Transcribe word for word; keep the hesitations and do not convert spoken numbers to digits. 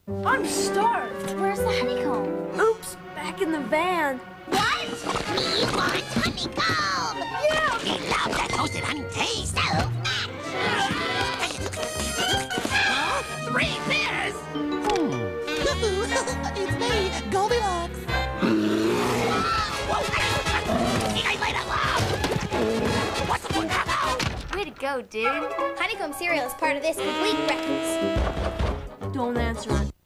I'm starved. Where's the honeycomb? Oops, back in the van. What? He wants honeycomb! Yeah! He loves that toasted honey taste. So Huh? Three beers! It's me, Goldilocks. I might have What's the now? way to go, dude. Honeycomb cereal is part of this complete breakfast. Don't answer it.